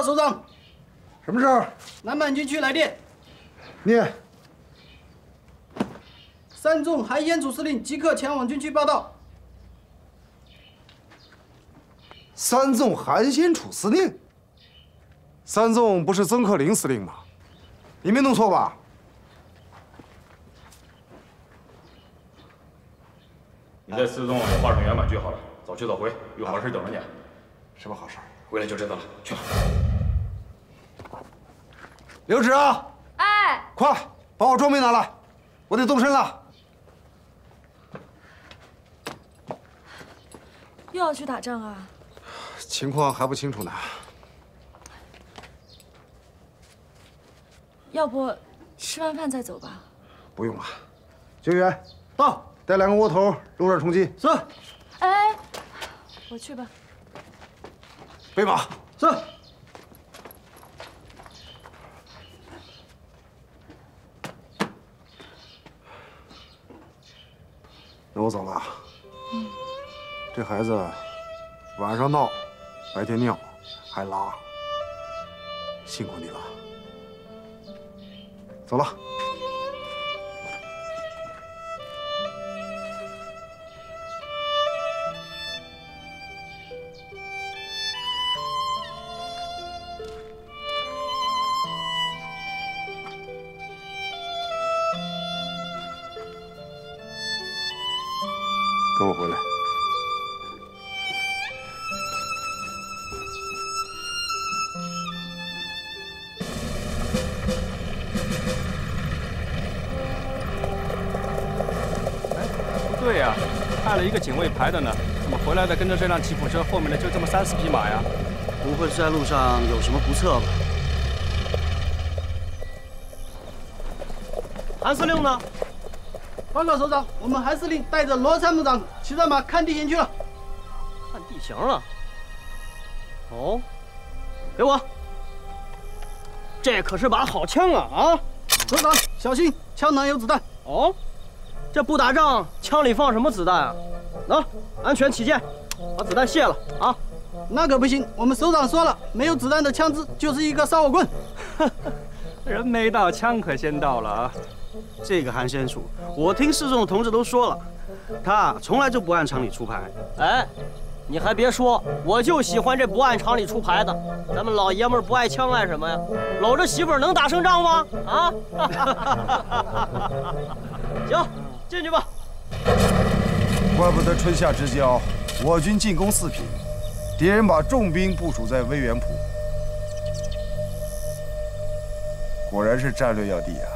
首长， 什么事儿？ 南满军区来电， 念。 3纵海险组司令即刻前往军区报道。 3纵韩先楚司令，3纵不是曾克林司令吗？你没弄错吧？ 你在4纵画上圆满句号了，早去早回，有好事等着你。 什么好事？ 回来就知道了。去吧。 刘芷啊， 哎， 快把我装备拿来，我得动身了。 又要去打仗啊？ 情况还不清楚呢。 要不吃完饭再走吧？ 不用了。救援到， 带2个窝头，路上充饥。 是。 哎，我去吧。 备马。 是。 那我走了。这孩子晚上闹，白天尿，还拉，辛苦你了。走了。等我回来。 不对呀，派了一个警卫排的呢，怎么回来的跟着这辆吉普车后面的就这么3、4匹马呀？ 不会是在路上有什么不测吧？韩司令呢？ 报告首长，我们韩司令带着罗参谋长骑着马看地形去了。 看地形了？哦，给我！这可是把好枪啊！啊， 首长小心，枪囊有子弹。 哦，这不打仗，枪里放什么子弹啊？喏，安全起见，把子弹卸了啊！ 那可不行，我们首长说了，没有子弹的枪支就是一个烧火棍。 人没到，枪可先到了啊！ 这个韩先楚，我听四纵的同志都说了，他从来就不按常理出牌。哎，你还别说，我就喜欢这不按常理出牌的。咱们老爷们儿不爱枪爱什么呀？搂着媳妇儿能打胜仗吗？啊！行，进去吧。 怪不得春夏之交，我军进攻4品，敌人把重兵部署在威远浦，果然是战略要地啊！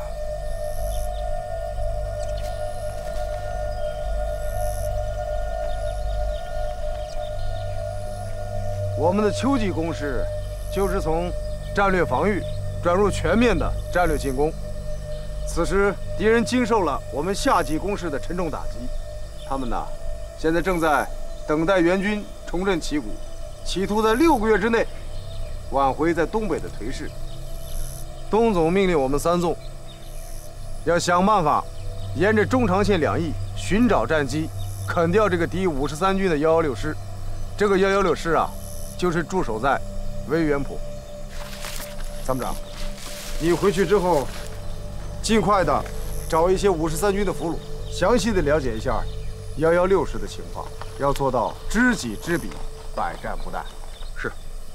我们的秋季攻势，就是从战略防御转入全面的战略进攻。此时，敌人经受了我们夏季攻势的沉重打击，他们呢，现在正在等待援军重振旗鼓，企图在6个月之内挽回在东北的颓势。东总命令我们3纵要想办法沿着中长线两翼寻找战机，啃掉这个敌53军的116师。这个116师啊，就是驻守在威远浦。参谋长，你回去之后，尽快的找一些53军的俘虏，详细的了解一下116师的情况，要做到知己知彼，百战不殆。是。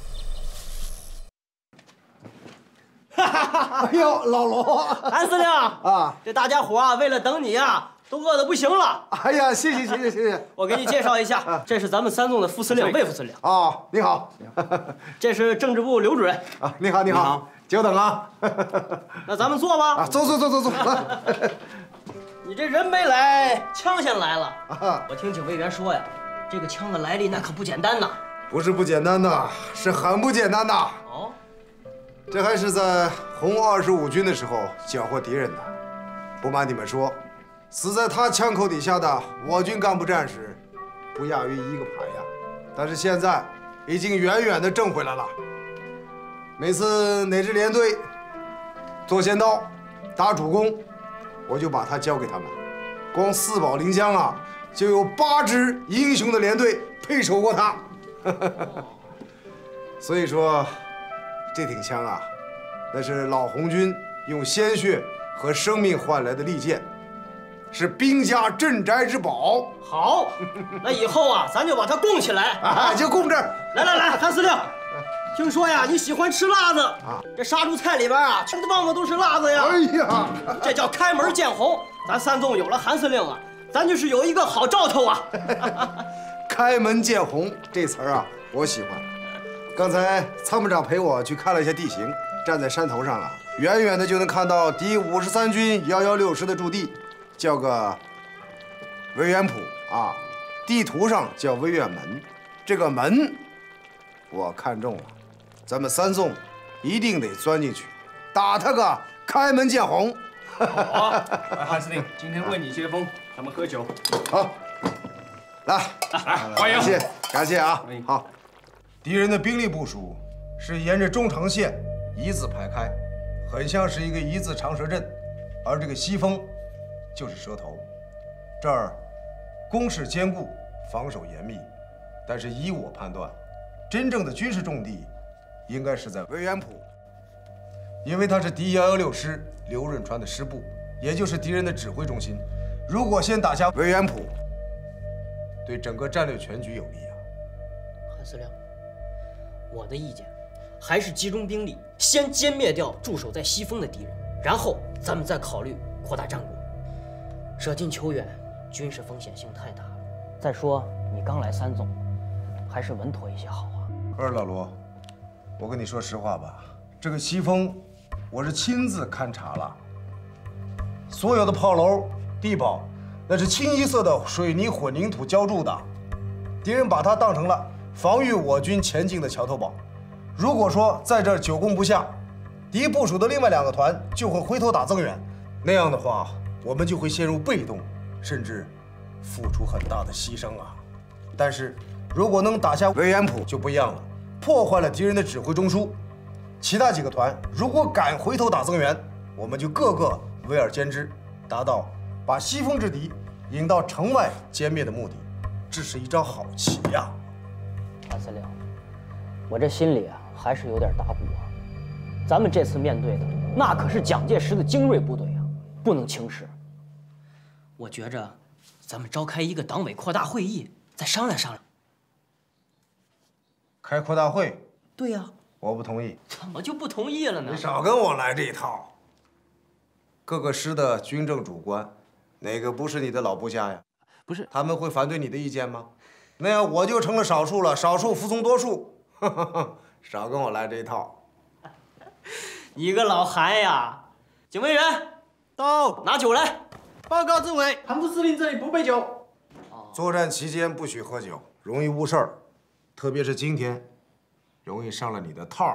哎呦，老罗， 韩司令啊，这大家伙啊，为了等你呀，都饿得不行了。 哎呀，谢谢。 我给你介绍一下，这是咱们3纵的副司令、魏副司令。 啊，你好。 这是政治部刘主任。 啊，你好。久等了。 那咱们坐吧。 啊，走。来。 你这人没来，枪先来了。我听警卫员说呀，这个枪的来历那可不简单呐。 不是不简单呐，是很不简单呐。 哦。 这还是在红25军的时候缴获敌人的。不瞒你们说，死在他枪口底下的我军干部战士，不亚于1个排呀。但是现在已经远远的挣回来了。每次哪支连队做先刀、打主攻，我就把他交给他们。光4保临江啊，就有8支英雄的连队配守过他。所以说， 这挺枪啊，那是老红军用鲜血和生命换来的利剑，是兵家镇宅之宝。 好，那以后啊，咱就把它供起来啊，就供这儿。 来，韩司令，听说呀，你喜欢吃辣子啊？这杀猪菜里边啊，全棒子都是辣子呀！ 哎呀， 这叫开门见红。咱三纵有了韩司令啊，咱就是有一个好兆头啊！ 开门见红这词儿啊，我喜欢。刚才参谋长陪我去看了一下地形，站在山头上啊，远远的就能看到第53军116师的驻地，叫个维园堡啊，地图上叫维园门。这个门我看中了，咱们三纵一定得钻进去，打他个开门见红。 好啊，韩司令，今天为你接风，咱们喝酒。 好，来， 欢迎， 感谢啊！好，敌人的兵力部署是沿着中长线一字排开，很像是一个一字长蛇阵，而这个西风就是蛇头。这儿攻势坚固，防守严密，但是依我判断，真正的军事重地应该是在维园堡，因为它是敌116师刘润川的师部，也就是敌人的指挥中心。如果先打下维园堡，对整个战略全局有利啊。 韩司令，我的意见还是集中兵力，先歼灭掉驻守在西风的敌人，然后咱们再考虑扩大战果。舍近求远，军事风险性太大了。再说你刚来三纵，还是稳妥一些好啊。 老罗，我跟你说实话吧，这个西风，我是亲自勘察了，所有的炮楼、地堡，那是清一色的水泥混凝土浇筑的，敌人把它当成了防御我军前进的桥头堡。如果说在这儿久攻不下，敌部署的另外2个团就会回头打增援，那样的话，我们就会陷入被动，甚至付出很大的牺牲啊。但是如果能打下维园堡就不一样了，破坏了敌人的指挥中枢，其他几个团如果敢回头打增援，我们就个个围而歼之，达到把西风之敌引到城外歼灭的目的。这是一招好棋呀！ 韩司令，我这心里啊还是有点打鼓啊。咱们这次面对的那可是蒋介石的精锐部队啊，不能轻视。我觉着，咱们召开一个党委扩大会议，再商量商量。 开扩大会？ 对呀。 我不同意。 怎么就不同意了呢？ 你少跟我来这一套。各个师的军政主官，哪个不是你的老部下呀？ 不是， 他们会反对你的意见吗？那样我就成了少数了，少数服从多数。少跟我来这一套。 你个老韩呀！警卫员，到，拿酒来。 报告政委，韩副司令这里不备酒。 作战期间不许喝酒，容易误事儿，特别是今天，容易上了你的套。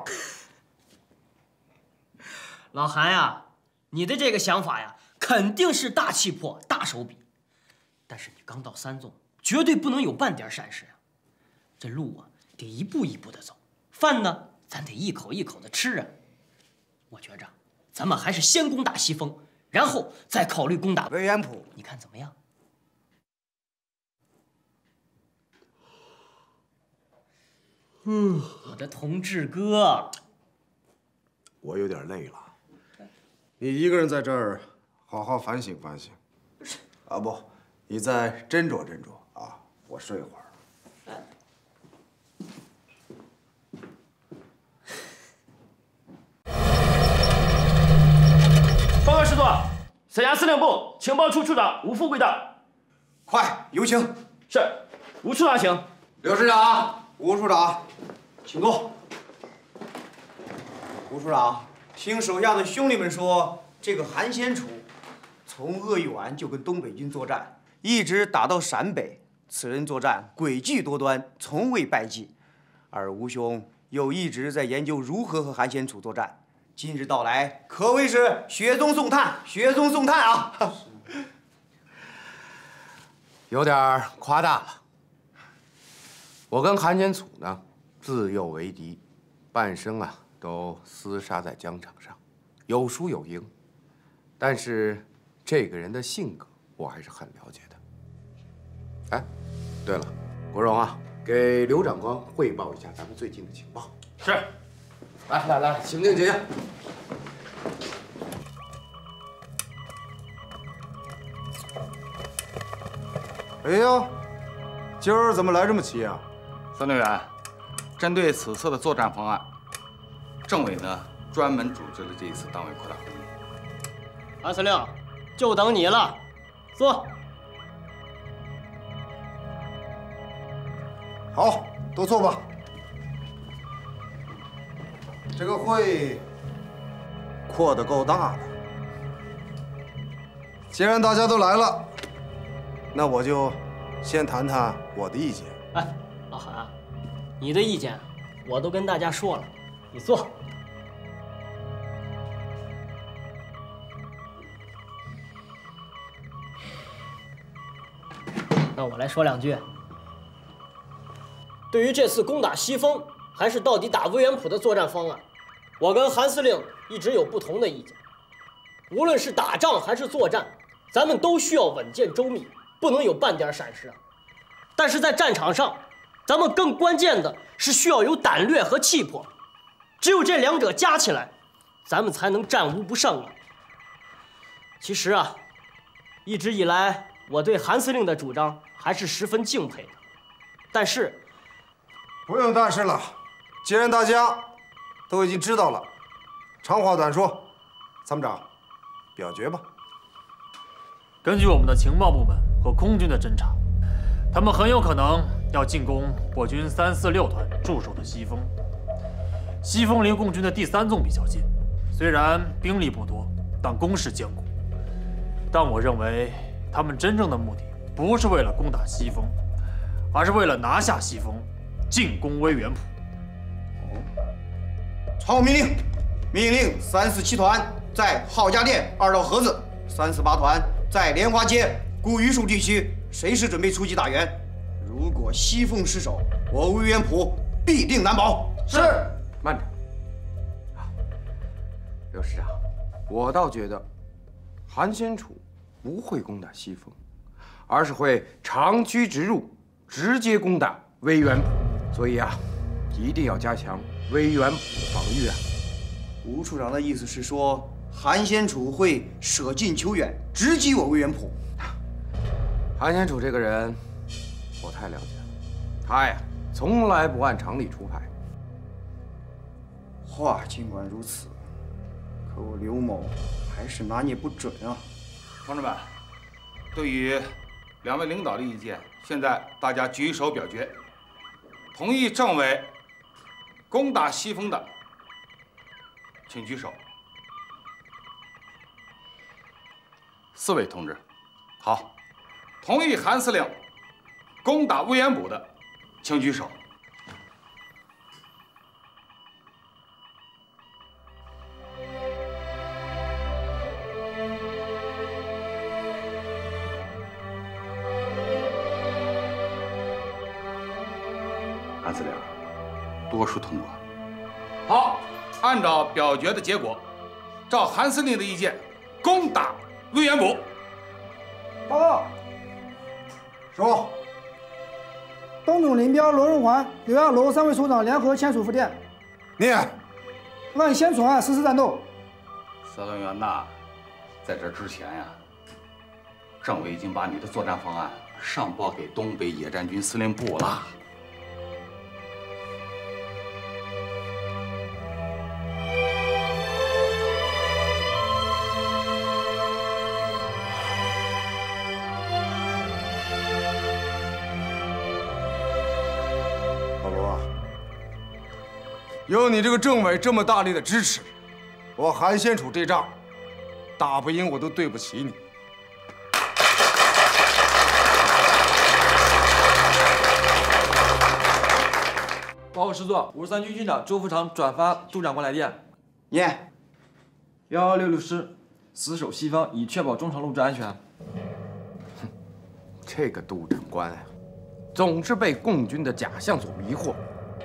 老韩呀，你的这个想法呀，肯定是大气魄、大手笔，但是你刚到三纵，绝对不能有半点闪失呀。这路啊，得一步一步的走，饭呢，咱得一口一口的吃啊。我觉着，咱们还是先攻打西风，然后再考虑攻打维园堡，你看怎么样？我的同志哥， 我有点累了，你一个人在这儿，好好反省反省。啊不，你再斟酌斟酌啊，我睡会儿。 报告师座，沈阳司令部情报处处长吴富贵到。 快，有请。 是，吴处长请。 刘师长，吴处长，请坐。 吴处长，听手下的兄弟们说，这个韩先楚从鄂豫皖就跟东北军作战，一直打到陕北。此人作战诡计多端，从未败绩。而吴兄又一直在研究如何和韩先楚作战。今日到来，可谓是雪中送炭，雪中送炭啊！ 有点夸大了。我跟韩先楚呢，自幼为敌，半生啊都厮杀在疆场上，有输有赢。但是这个人的性格，我还是很了解的。哎，对了，国荣啊，给刘长官汇报一下咱们最近的情报。 是。 来，请进，请进。 哎呀，今儿怎么来这么齐啊？ 司令员，针对此次的作战方案，政委呢专门组织了这一次党委扩大会议。 韩司令，就等你了，坐。 好，都坐吧。这个会扩得够大的。既然大家都来了，那我就先谈谈我的意见。 哎，老韩，你的意见我都跟大家说了，你坐。那我来说两句。对于这次攻打西丰，还是到底打威远浦的作战方案，我跟韩司令一直有不同的意见。无论是打仗还是作战，咱们都需要稳健周密，不能有半点闪失啊。但是在战场上，咱们更关键的是需要有胆略和气魄，只有这两者加起来，咱们才能战无不胜啊。其实啊，一直以来我对韩司令的主张还是十分敬佩的，但是。 不用但是了，既然大家都已经知道了，长话短说，参谋长，表决吧。 根据我们的情报部门和空军的侦察，他们很有可能要进攻我军346团驻守的西丰。西丰离共军的第3纵比较近，虽然兵力不多，但攻势坚固。但我认为，他们真正的目的不是为了攻打西丰，而是为了拿下西丰。进攻威远浦。 传我命令，命令347团在郝家店2道河子，348团在莲花街古榆树地区随时准备出击打援。如果西凤失守，我威远浦必定难保。 是。慢着，刘师长，我倒觉得韩先楚不会攻打西丰，而是会长驱直入，直接攻打威远浦。所以啊，一定要加强威远浦的防御啊！ 吴处长的意思是说，韩先楚会舍近求远，直击我威远浦。 韩先楚这个人，我太了解了，他呀，从来不按常理出牌。 话尽管如此，可我刘某还是拿捏不准啊！ 同志们，对于两位领导的意见，现在大家举手表决。同意政委攻打西丰的，请举手。4位同志，好。同意韩司令攻打威远浦的，请举手。韩司令，多数通过。好，按照表决的结果，照韩司令的意见，攻打威远浦。 报告。 说。 东总林彪、罗荣桓、刘亚楼3位处长联合签署复电。 念。 按先存案实施战斗。 司令员呐，在这之前呀，政委已经把你的作战方案上报给东北野战军司令部了。 有你这个政委这么大力的支持，我韩先楚这仗打不赢，我都对不起你。 报告师座，53军军长周福常转发杜长官来电。 念 1166师死守西方，以确保中长路之安全。 哼，这个杜长官啊，总是被共军的假象所迷惑。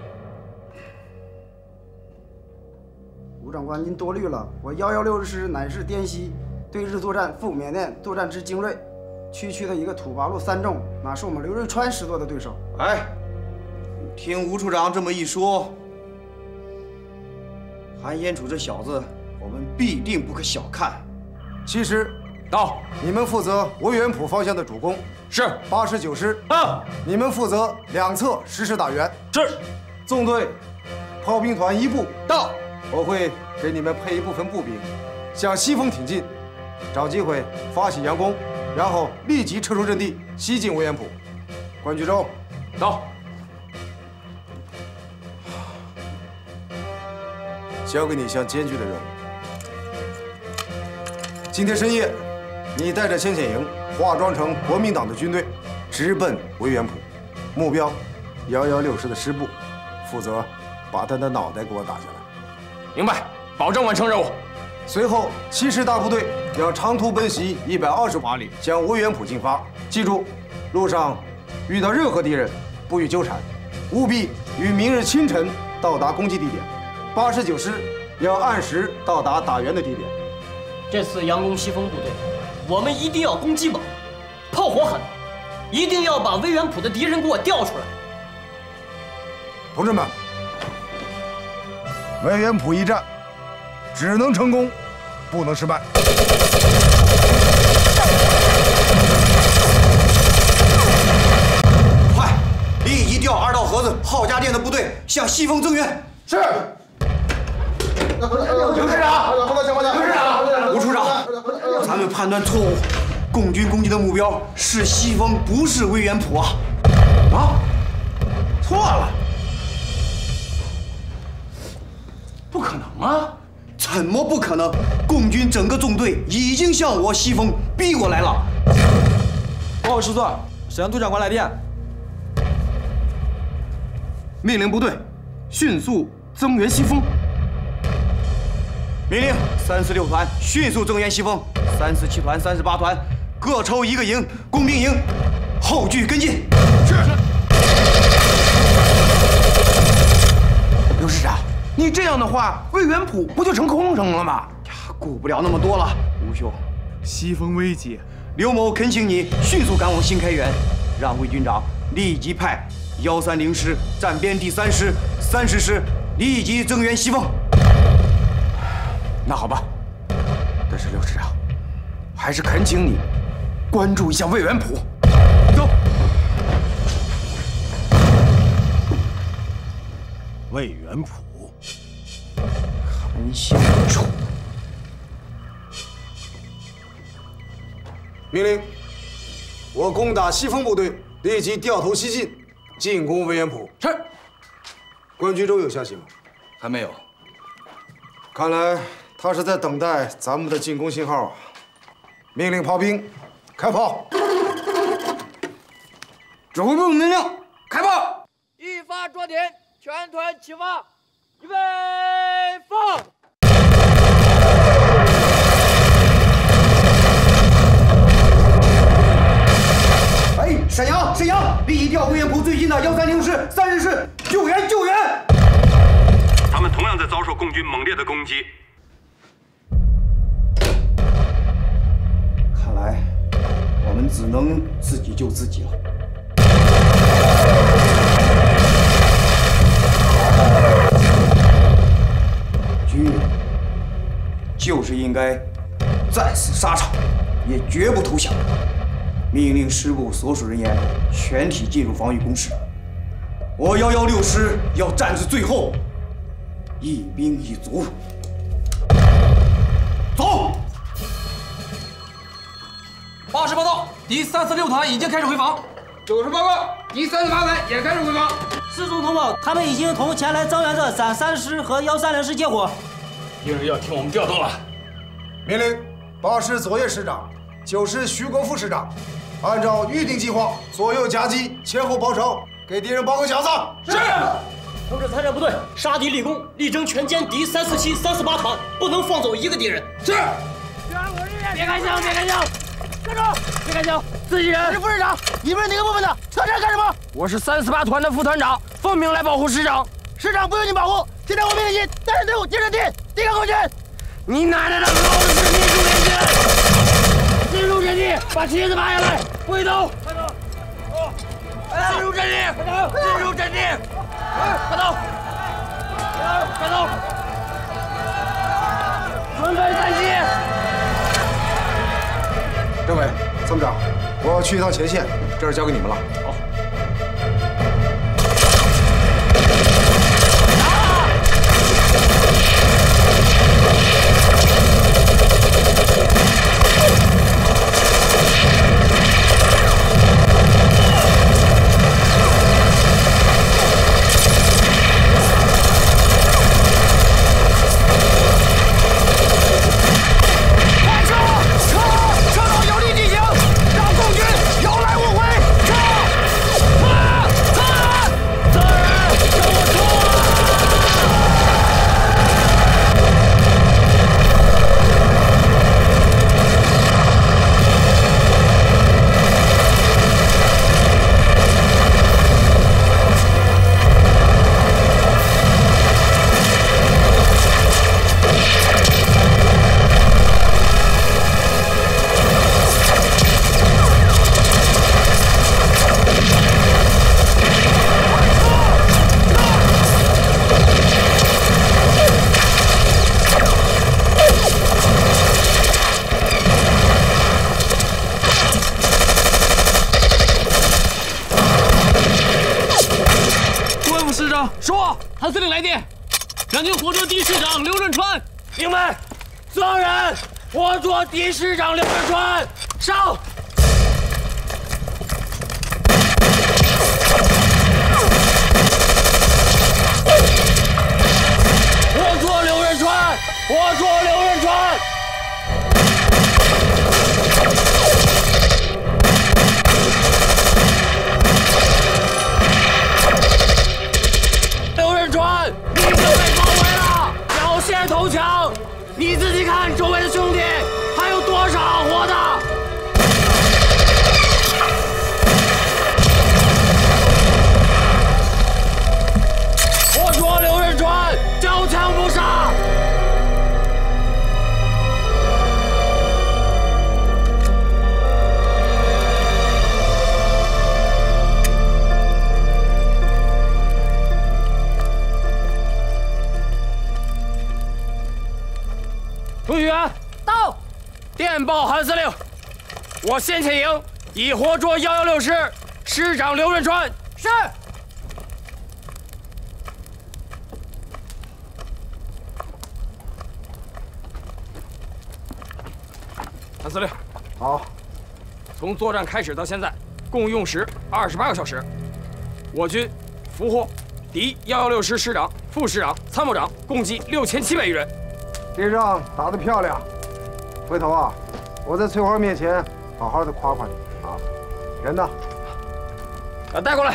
吴长官，您多虑了。我116师乃是滇西对日作战赴缅甸作战之精锐，区的一个土八路3纵，哪是我们刘瑞川师座的对手？ 哎，听吴处长这么一说， 韩先楚这小子，我们必定不可小看。 其实， 到， 你们负责维园圃方向的主攻。 是。 89师。你们负责两侧实时打援。 是。 纵队炮兵团1部到，我会给你们配一部分步兵，向西风挺进，找机会发起佯攻，然后立即撤出阵地，西进维园圃。关居州。 到。 交给你一项艰巨的任务。今天深夜，你带着先遣营化妆成国民党的军队，直奔维园圃，目标116师的师部，负责把他的脑袋给我打下来。 明白，保证完成任务。 随后，7师大部队要长途奔袭120华里，向维园圃进发。记住，路上遇到任何敌人，不予纠缠，务必于明日清晨到达攻击地点。 89师要按时到达打援的地点。 这次佯攻西风部队，我们一定要攻击猛，炮火狠，一定要把维园圃的敌人给我调出来。 同志们，维园圃一战只能成功，不能失败。 快，立即调2道河子郝家店的部队向西风增援。 是。 刘师长，刘师长，吴处长，咱们判断错误，共军攻击的目标是西风，不是维园圃啊！啊，错了，不可能啊！怎么不可能？共军整个纵队已经向我西风逼过来了。 报告师座，沈阳杜长官来电， 命令部队迅速增援西风。 命令346团迅速增援西风，347团、38团各抽1个营，工兵营后续跟进。是。刘师长，你这样的话，维园圃不就成空城了吗？呀，顾不了那么多了，吴兄，西风危急，刘某恳请你迅速赶往新开原，让魏军长立即派130师战编第3师、30师立即增援西风。 那好吧，但是刘师长，还是恳请你关注一下维园圃。走。 维园圃， 韩先楚。 命令，我攻打西风部队，立即掉头西进，进攻维园圃。 是。 关居州有消息吗？ 还没有。 看来。 他是在等待咱们的进攻信号啊！命令炮兵开炮！ 指挥部命令开炮！ 一发着点，全团起发，预备放！ 哎，沈阳，立即调维园圃最近的130师、30师救援！ 他们同样在遭受共军猛烈的攻击。 看来我们只能自己救自己了。军人就是应该战死沙场，也绝不投降。命令师部所属人员全体进入防御工事。我116师要战至最后，一兵一卒。走。 报时报道，第346团已经开始回防。 90报告，第38团也开始回防。 师兄同胞，他们已经同前来增援的陕3师和130师接火。 敌人要听我们调动了。 命令8师左叶师长、9师徐国富师长，按照预定计划，左右夹击，前后包抄，给敌人包个饺子。 是。同志参战部队杀敌立功，力争全歼敌347、38团，不能放走一个敌人。 是。 别开枪！别开枪！ 站住！别开枪！自己人！我是副师长，你们是哪个部分的？上这儿干什么？我是348团的副团长，奉命来保护师长。师长不用你保护，现在我命令你带着队伍接着敌，抵抗共军。你奶奶的，老子是民主联军！进入阵地，把旗子拔下来，挥刀！快走！进入阵地！快走！进入阵地！快走！快走！ 纷纷散席。 政委，参谋长，我要去一趟前线，这事交给你们了。好。 说，韩司令来电，两军活捉第一师长刘润川。明白。所有人活捉第一师长刘润川。上。活捉刘润川，活捉刘润川。 你已经被包围了，缴械投降！你自己看，周围的兄弟还有多少活的？活捉刘润川，交枪不杀！程序员到，电报韩司令，我先遣营已活捉116师师长刘润川。是。韩司令， 好。 从作战开始到现在，共用时28个小时，我军俘获敌116师师长、副师长、参谋长共计6700余人。 这仗打得漂亮，回头啊，我在翠花面前好好的夸夸你啊。人呢？ 带过来。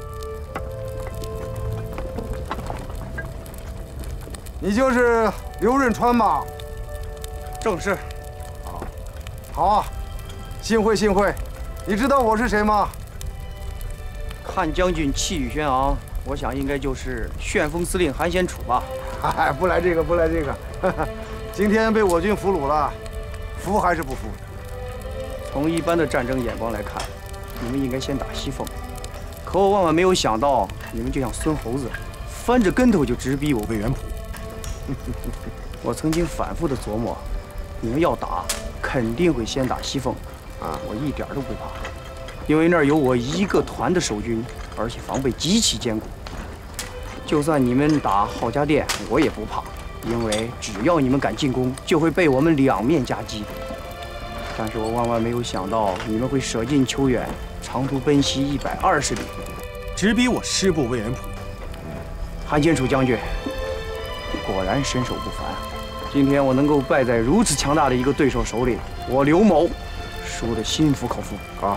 你就是刘润川吧？ 正是。 好啊，幸会幸会。你知道我是谁吗？ 看将军气宇轩昂，我想应该就是旋风司令韩先楚吧。 哎，不来这个，不来这个。今天被我军俘虏了，服还是不服？ 从一般的战争眼光来看，你们应该先打西凤。可我万万没有想到，你们就像孙猴子，翻着跟头就直逼我魏元溥。我曾经反复的琢磨，你们要打，肯定会先打西凤。啊，我一点都不怕，因为那儿有我一个团的守军，而且防备极其坚固。就算你们打郝家店，我也不怕。 因为只要你们敢进攻，就会被我们两面夹击。但是我万万没有想到，你们会舍近求远，长途奔袭120里，直逼我师部魏元溥。韩先楚将军果然身手不凡。今天我能够败在如此强大的一个对手手里，我刘某输得心服口服。 啊，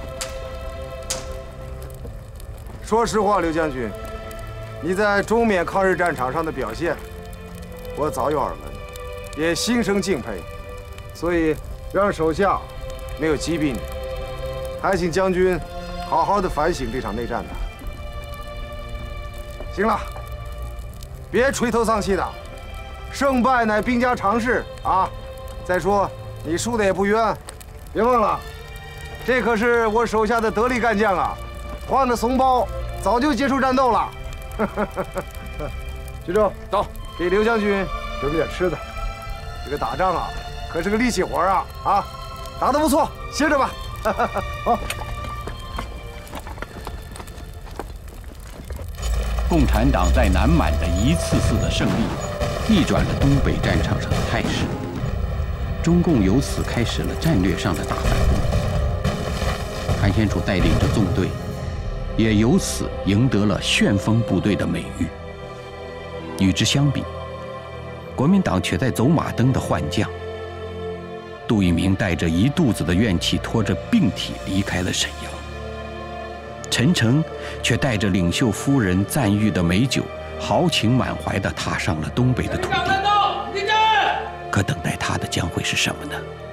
说实话，刘将军，你在中缅抗日战场上的表现。 我早有耳闻，也心生敬佩，所以让手下没有击毙你，还请将军好好的反省这场内战呢。行了，别垂头丧气的，胜败乃兵家常事啊。再说你输的也不冤，别忘了，这可是我手下的得力干将啊，换了怂包早就结束战斗了。徐州到。 给刘将军准备点吃的。 这个打仗啊，可是个力气活啊！啊，打得不错，歇着吧。好。 共产党在南满的一次次的胜利，逆转了东北战场上的态势。中共由此开始了战略上的大反攻。韩先楚带领着纵队，也由此赢得了旋风部队的美誉。与之相比，国民党却在走马灯的换将。杜聿明带着一肚子的怨气，拖着病体离开了沈阳。陈诚却带着领袖夫人赞誉的美酒，豪情满怀地踏上了东北的土地。可等待他的将会是什么呢？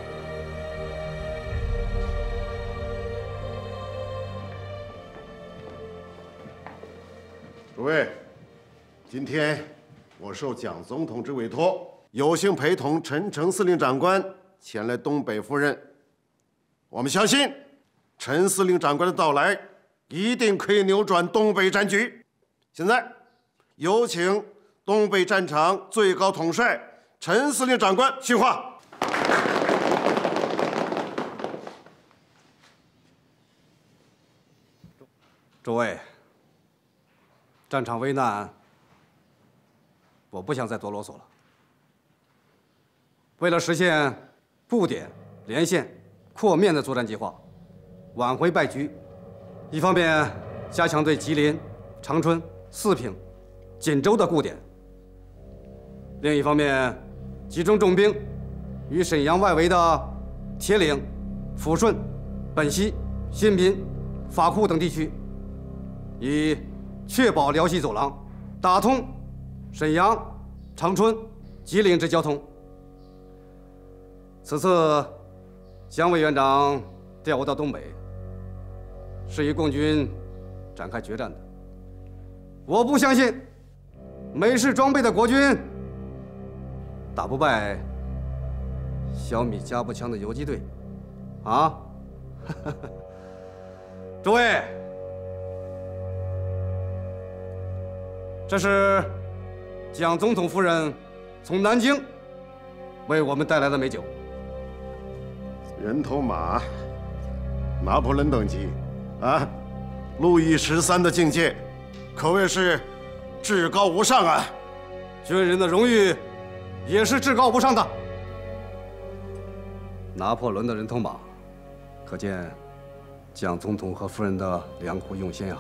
诸位，今天我受蒋总统之委托，有幸陪同陈诚司令长官前来东北赴任。我们相信，陈司令长官的到来一定可以扭转东北战局。现在，有请东北战场最高统帅陈司令长官训话。 诸位，战场危难，我不想再多啰嗦了。为了实现布点、连线、扩面的作战计划，挽回败局，一方面加强对吉林、长春、四平、锦州的固点；另一方面，集中重兵于沈阳外围的铁岭、抚顺、本溪、新民、法库等地区，以确保辽西走廊打通沈阳、长春、吉林之交通。此次蒋委员长调我到东北，是与共军展开决战的。我不相信美式装备的国军打不败小米加步枪的游击队，啊！诸位，这是蒋总统夫人从南京为我们带来的美酒。 人头马，拿破仑等级，啊，路易13的境界，可谓是至高无上啊！ 军人的荣誉也是至高无上的。拿破仑的人头马，可见蒋总统和夫人的良苦用心啊！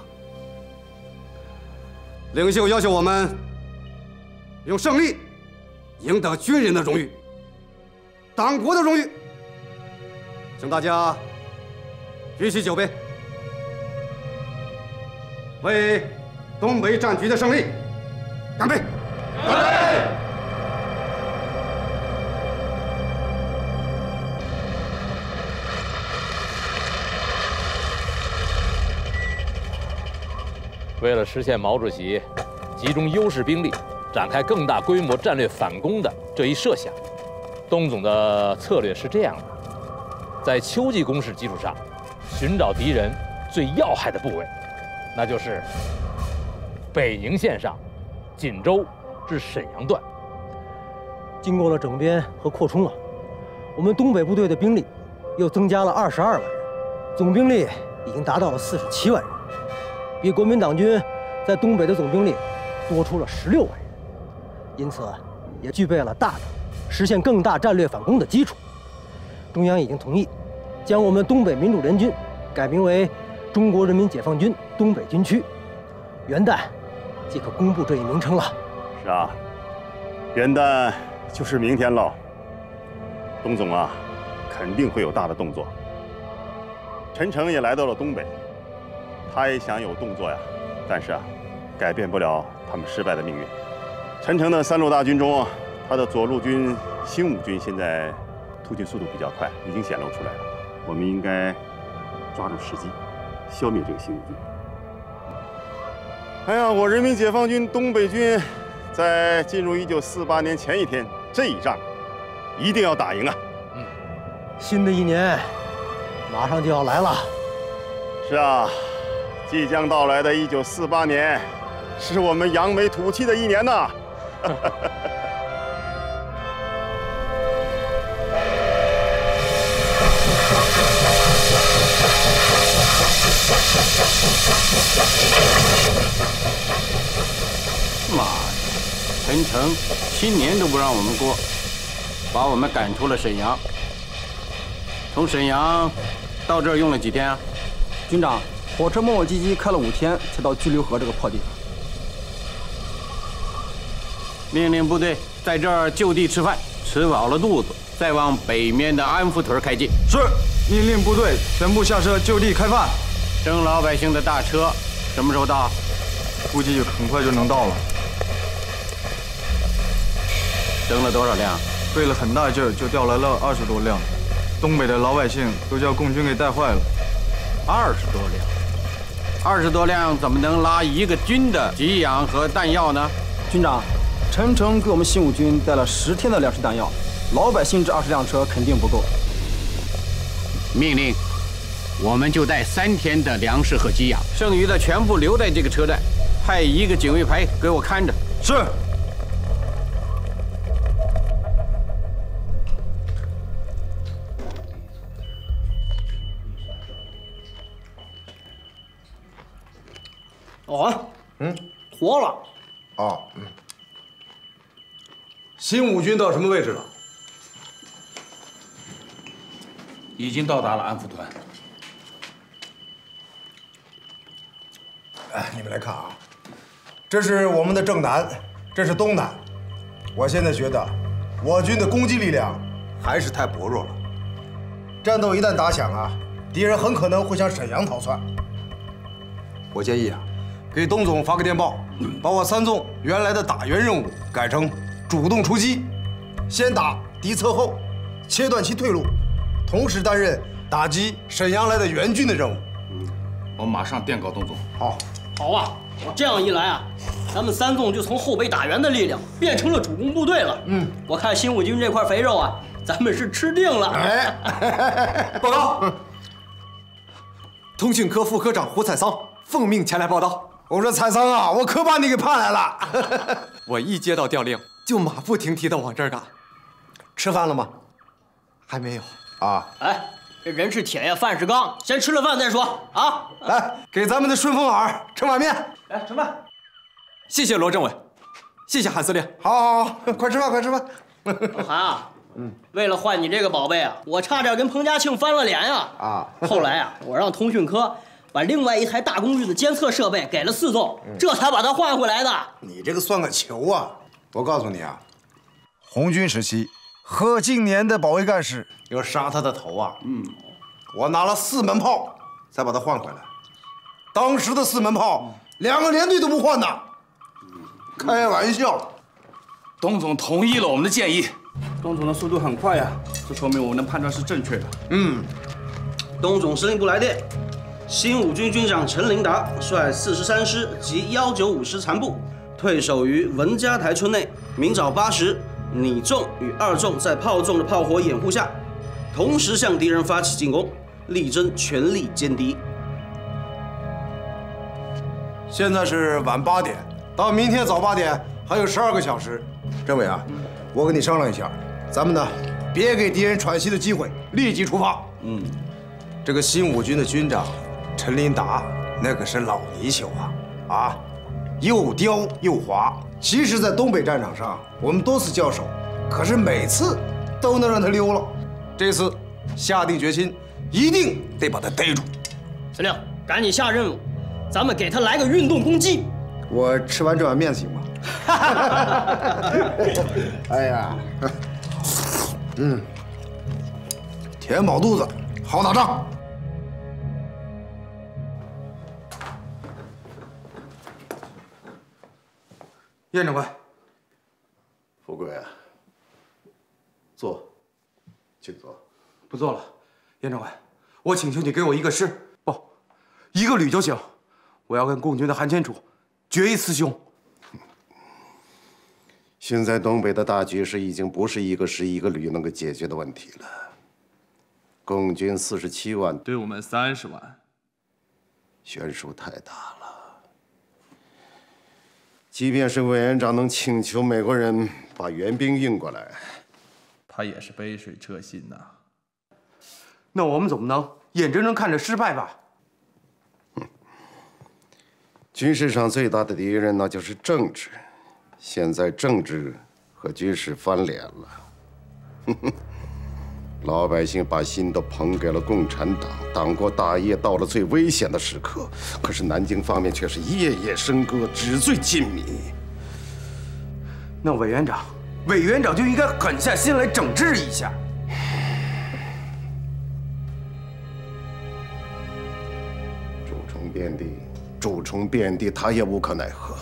领袖要求我们用胜利赢得军人的荣誉，党国的荣誉。请大家举起酒杯，为东北战局的胜利干杯！干杯！ 为了实现毛主席集中优势兵力，展开更大规模战略反攻的这一设想，东总的策略是这样的：在秋季攻势基础上，寻找敌人最要害的部位，那就是北宁线上锦州至沈阳段。 经过了整编和扩充啊，我们东北部队的兵力又增加了22万人，总兵力已经达到了47万人，比国民党军在东北的总兵力多出了16万人，因此也具备了大的实现更大战略反攻的基础。中央已经同意将我们东北民主联军改名为中国人民解放军东北军区，元旦即可公布这一名称了。 是啊，元旦就是明天了。东总啊，肯定会有大的动作。陈诚也来到了东北，他也想有动作呀，但是啊，改变不了他们失败的命运。陈诚的3路大军中，他的左路军新五军现在突进速度比较快，已经显露出来了。我们应该抓住时机，消灭这个新五军。哎呀，我人民解放军东北军在进入1948年前一天，这一仗一定要打赢啊！ 新的一年马上就要来了。 是啊，即将到来的1948年，是我们扬眉吐气的一年呐！ 陈诚新年都不让我们过，把我们赶出了沈阳。从沈阳到这儿用了几天啊？ 军长，火车磨磨唧唧开了5天，才到巨流河这个破地方。 命令部队在这儿就地吃饭，吃饱了肚子，再往北面的安福屯开进。 是。命令部队全部下车就地开饭。 征老百姓的大车什么时候到？ 估计很快就能到了。 征了多少辆？ 费了很大劲儿，就调来了20多辆。东北的老百姓都叫共军给带坏了。 20多辆，20多辆怎么能拉一个军的给养和弹药呢？ 军长，陈诚给我们新五军带了10天的粮食弹药，老百姓这20辆车肯定不够。 命令，我们就带3天的粮食和给养，剩余的全部留在这个车站，派1个警卫排给我看着。 是。 哦，妥了。 哦，新五军到什么位置了？ 已经到达了安福屯。 哎，你们来看啊，这是我们的正南，这是东南。我现在觉得，我军的攻击力量还是太薄弱了。战斗一旦打响啊，敌人很可能会向沈阳逃窜。我建议啊，给董总发个电报，把我3纵原来的打援任务改成主动出击，先打敌侧后，切断其退路。同时担任打击沈阳来的援军的任务。 我马上电告董总。 好， 好啊！这样一来啊，咱们3纵就从后备打援的力量变成了主攻部队了。我看新五军这块肥肉啊，咱们是吃定了。 哎，报告！通讯科副科长胡采桑奉命前来报道。 我说采桑啊，我可把你给盼来了。 我一接到调令，就马不停蹄地往这儿赶。 吃饭了吗？ 还没有。 啊！ 哎，这人是铁呀，饭是钢，先吃了饭再说啊！ 来，给咱们的顺风耳盛碗面。 来，吃饭。 谢谢罗政委，谢谢韩司令。 好，快吃饭，快吃饭。 老韩啊，为了换你这个宝贝啊，我差点跟彭家庆翻了脸呀！ 啊！ 后来啊，我让通讯科把另外一台大功率的监测设备给了4纵，这才把它换回来的。 你这个算个球啊！我告诉你啊，红军时期。贺敬年的保卫干事要杀他的头啊！我拿了4门炮才把他换回来。当时的4门炮2个连队都不换呢。开玩笑。 董总同意了我们的建议。 董总的速度很快呀，这说明我们的判断是正确的。 东总司令部来电，新五军军长陈灵达率43师及195师残部退守于文家台村内，明早8时。你纵与2纵在炮纵的炮火掩护下，同时向敌人发起进攻，力争全力歼敌。 现在是晚8点，到明天早8点还有12个小时。政委啊，我跟你商量一下，咱们呢别给敌人喘息的机会，立即出发。这个新五军的军长陈林达那可是老泥鳅啊，又刁又滑。其实，在东北战场上，我们多次交手，可是每次都能让他溜了。这次下定决心，一定得把他逮住。 司令，赶紧下任务，咱们给他来个运动攻击。 我吃完这碗面行吗？哎呀，填饱肚子，好打仗。 燕长官， 富贵啊，坐，请坐。 不坐了，燕长官，我请求你给我一个师，不，1个旅就行。我要跟共军的韩千楚决一雌雄。 现在东北的大局势已经不是1个师1个旅能够解决的问题了。共军47万， 对我们30万， 悬殊太大了。即便是委员长能请求美国人把援兵运过来， 他也是杯水车薪呐。 那我们总不能眼睁睁看着失败吧？ 军事上最大的敌人那就是政治。 现在政治和军事翻脸了，哼哼，老百姓把心都捧给了共产党，党国大业到了最危险的时刻，可是南京方面却是夜夜笙歌，纸醉金迷。 那委员长就应该狠下心来整治一下。 蛀虫遍地，他也无可奈何。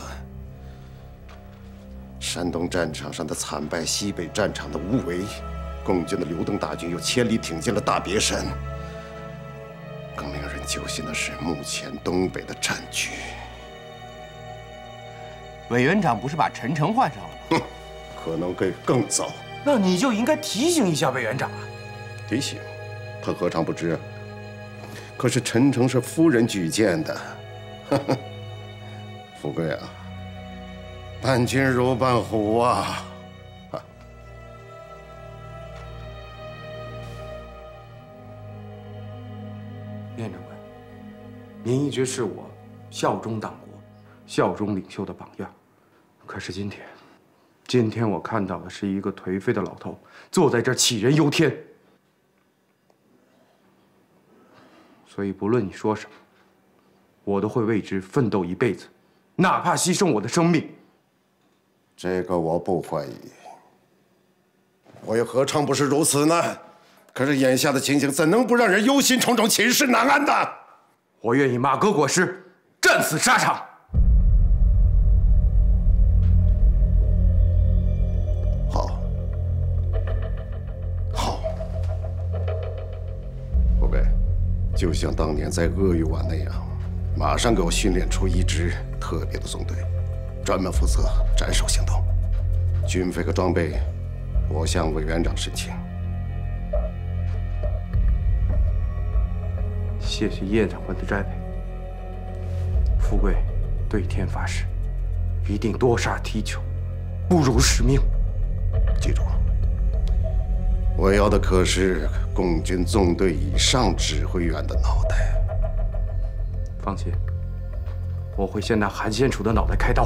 山东战场上的惨败，西北战场的无为，共军的刘邓大军又千里挺进了大别山。更令人揪心的是，目前东北的战局。 委员长不是把陈诚换上了吗？ 哼，可能会更糟。 那你就应该提醒一下委员长啊！ 提醒？他何尝不知？可是陈诚是夫人举荐的。富贵啊，伴君如伴虎啊！ 燕长官，您一直是我效忠党国、效忠领袖的榜样。可是今天我看到的是一个颓废的老头坐在这儿杞人忧天。所以不论你说什么，我都会为之奋斗一辈子，哪怕牺牲我的生命。 这个我不怀疑，我又何尝不是如此呢？可是眼下的情形，怎能不让人忧心忡忡、寝食难安的？ 我愿以马革裹尸，战死沙场。 好，富贵，就像当年在鄂豫皖那样。马上给我训练出一支特别的纵队，专门负责斩首行动。军费和装备，我向委员长申请。 谢谢叶长官的栽培。富贵对天发誓，一定多杀提囚，不辱使命。 记住，我要的可是共军纵队以上指挥员的脑袋。 放心，我会先拿韩先楚的脑袋开刀。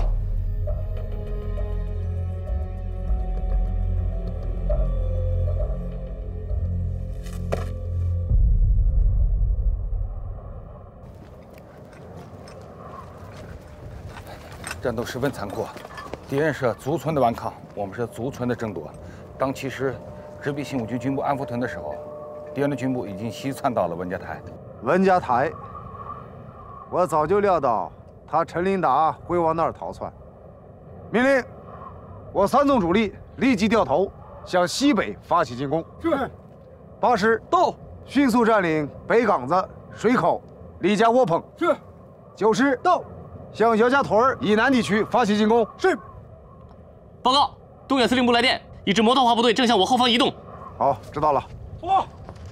战斗十分残酷，敌人是卒村的顽抗，我们是卒村的争夺。当其实直逼新五军军部安福屯的时候，敌人的军部已经西窜到了文家台。 文家台。我早就料到他陈林达会往那儿逃窜，命令我3纵主力立即掉头向西北发起进攻。是。8师到，迅速占领北岗子、水口、李家窝棚。是。9师到，向姚家屯以南地区发起进攻。是。 报告，东远司令部来电，一支摩托化部队正向我后方移动。 好，知道了。 报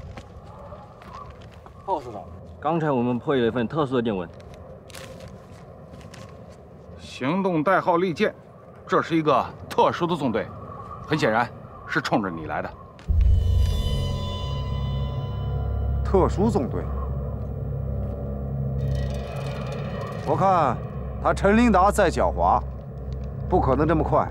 告师长。刚才我们破译了一份特殊的电文， 行动代号利剑，这是一个特殊的纵队，很显然是冲着你来的。 特殊纵队，我看他陈林达再狡猾，不可能这么快。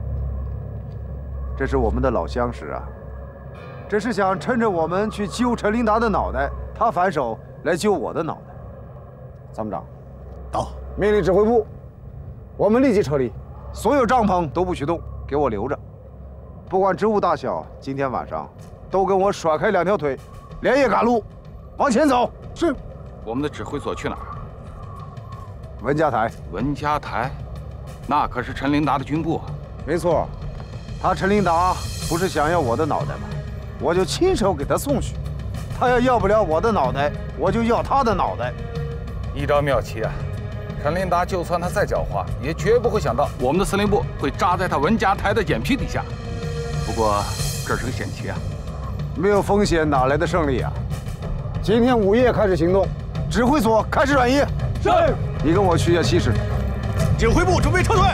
这是我们的老相识啊，这是想趁着我们去揪陈林达的脑袋，他反手来揪我的脑袋。参谋长，到，命令指挥部，我们立即撤离，所有帐篷都不许动，给我留着。不管职务大小，今天晚上都跟我甩开2条腿，连夜赶路，往前走。是。 我们的指挥所去哪儿？ 文家台。 文家台，那可是陈林达的军部啊。 没错，他陈林达不是想要我的脑袋吗？我就亲手给他送去。他要不了我的脑袋，我就要他的脑袋。 一招妙棋啊！陈林达就算他再狡猾，也绝不会想到我们的司令部会扎在他文家台的眼皮底下。不过这是个险棋啊！ 没有风险哪来的胜利啊？今天午夜开始行动，指挥所开始转移。是。你跟我去下7师。 指挥部准备撤退。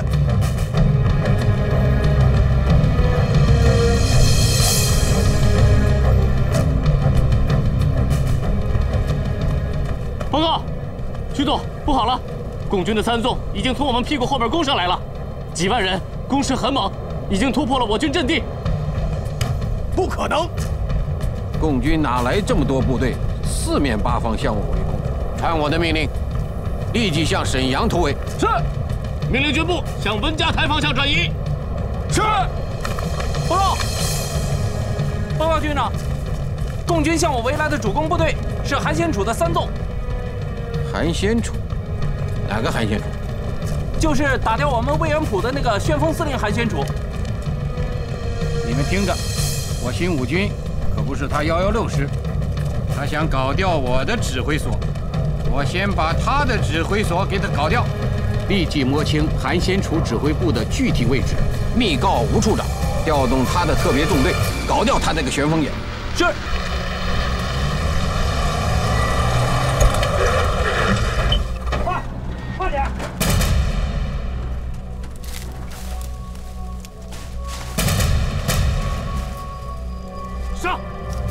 报告，徐总，不好了！共军的3纵已经从我们屁股后边攻上来了，几万人攻势很猛，已经突破了我军阵地。 不可能！共军哪来这么多部队，四面八方向我围攻？传我的命令，立即向沈阳突围。 是。命令军部向温家台方向转移。 是。报告。报告军长，共军向我围来的主攻部队是韩先楚的3纵。 韩先楚？哪个韩先楚？ 就是打掉我们魏恩溥的那个旋风司令韩先楚。 你们听着，我新五军可不是他116师，他想搞掉我的指挥所，我先把他的指挥所给他搞掉，立即摸清韩先楚指挥部的具体位置，密告吴处长，调动他的特别纵队，搞掉他那个旋风眼。 是。 快点！上！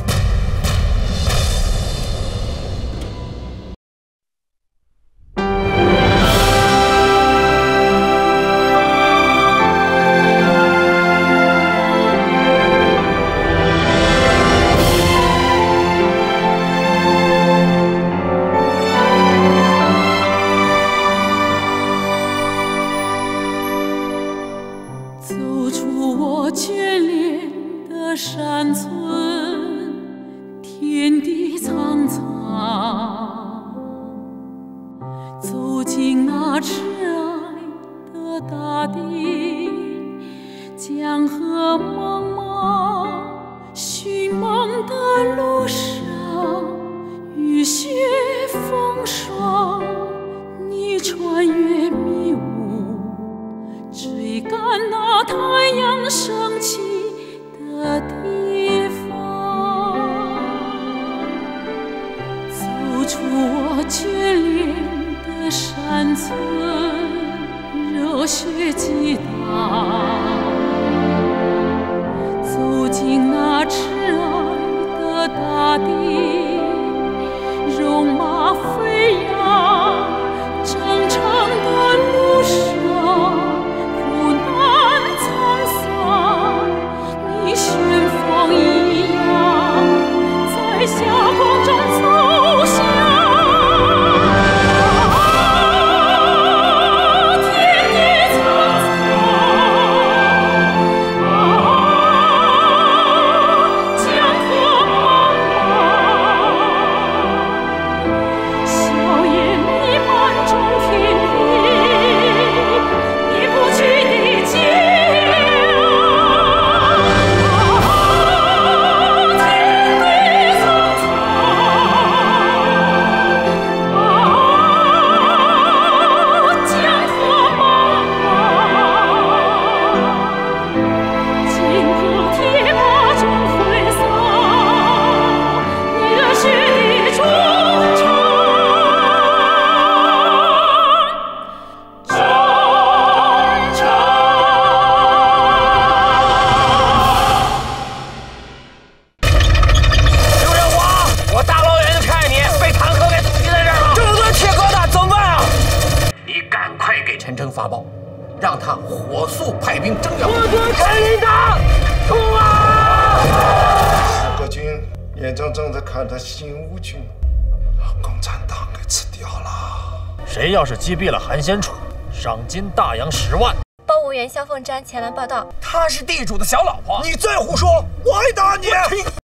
谁要是击毙了韩先楚，赏金大洋10万。 报务员肖凤瞻前来报道。 她是地主的小老婆，你再胡说，我还打你！